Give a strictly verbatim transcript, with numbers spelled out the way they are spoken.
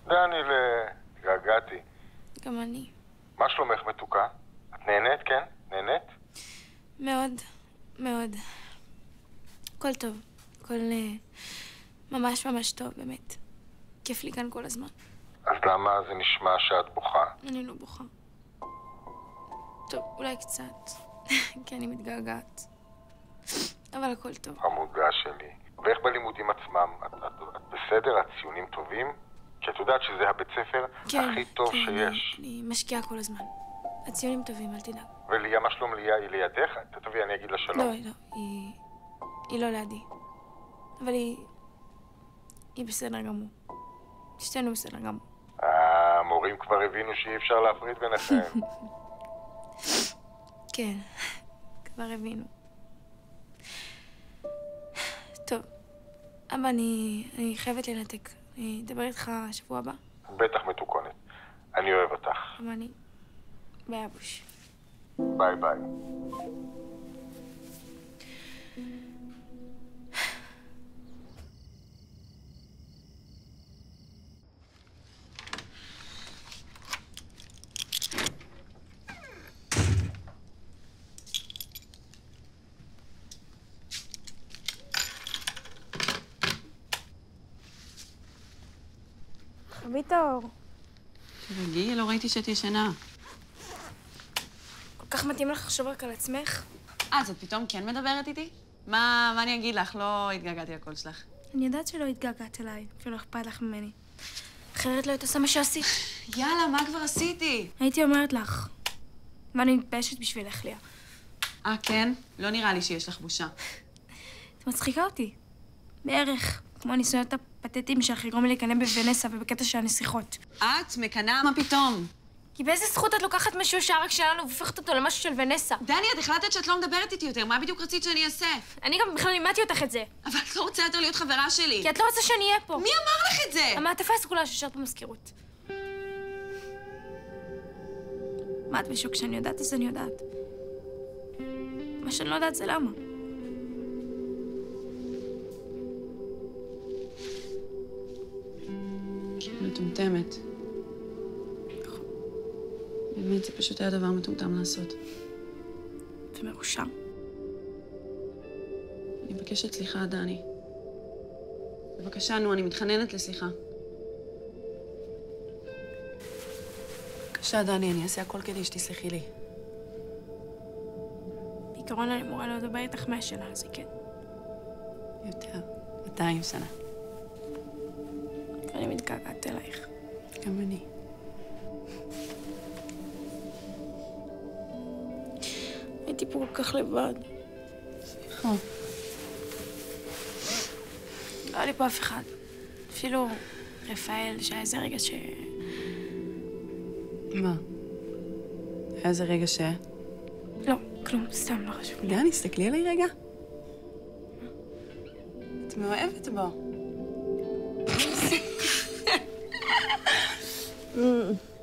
דניאל, געגעתי. גם אני. מה שלומך מתוקה? את נהנית, כן? נהנית? מאוד, מאוד. הכל טוב. הכל ממש ממש טוב, באמת. כיף לי כאן כל הזמן. אז למה זה נשמע שאת בוכה? אני לא בוכה. טוב, אולי קצת. כי אני מתגעגעת. אבל הכל טוב. חמודה שלי. ואיך בלימודים עצמם? את, את, את בסדר? הציונים טובים? כי את יודעת שזה הבית ספר כן, הכי טוב כן, שיש. אני, אני משקיעה כל הזמן. הציונים טובים, אל תדאג. וליה, מה שלום ליה? היא לידך? תביא, אני אגיד לה שלום. לא, לא, היא... היא לא לידי. אבל היא... היא בסדר גמור. שתינו בסדר גמור. המורים כבר הבינו שאי אפשר להפריד ביניכם. כן, כבר הבינו. טוב, אבא, אני, אני חייבת לנתק. אני אדבר איתך שבוע הבא. בטח מתוקונת. אני אוהב אותך. גם אני. ביי, אבוש. ביי ביי. חבית האור. תרגי, לא ראיתי שאת ישנה. כל כך מתאים לך לחשוב רק על עצמך. אה, אז את פתאום כן מדברת איתי? מה, מה אני אגיד לך? לא התגעגעתי לקול שלך. אני יודעת שלא התגעגעת אליי, שלא אכפת לך ממני. אחרת לא היית עושה מה שעשית. יאללה, מה כבר עשיתי? הייתי אומרת לך. ואני מתביישת בשבילך, ליה. אה, כן? לא נראה לי שיש לך בושה. את מצחיקה אותי. בערך. כמו הניסיונות הפתטיים שלך לגרום לי להיכנע בוונסה ובקטע של הנסיכות. את מקנאה? מה פתאום? כי באיזה זכות את לוקחת משהו שהרק שלנו והופכת אותו למשהו של ונסה? דני, את החלטת שאת לא מדברת איתי יותר. מה בדיוק רצית שאני אעשה? אני גם בכלל לימדתי אותך את זה. אבל את לא רוצה יותר להיות חברה שלי. כי את לא רוצה שאני אהיה פה. מי אמר לך את זה? המעטפה הסגולה שישרת במזכירות. מה את בשוק שאני יודעת אז אני יודעת. מה שאני לא יודעת זה למה. מטומטמת. באמת, זה פשוט היה דבר מטומטם לעשות. ומרושע. אני מבקשת סליחה, דני. בבקשה, נו, אני מתחננת לסליחה. בבקשה, דני, אני אעשה הכל כדי שתסלחי לי. בעיקרון אני אמורה לא לדבר איתך מהשנה הזה, כן? יותר. מאתיים שנה. אני מתגעגעת אלייך. גם אני. הייתי פה כל כך לבד. סליחה. לא היה לי פה אף אחד. אפילו רפאל, שהיה איזה רגע ש... מה? היה איזה רגע ש... לא, כלום, סתם לא חשוב. דני, תסתכלי עליי רגע. את מאוהבת בו.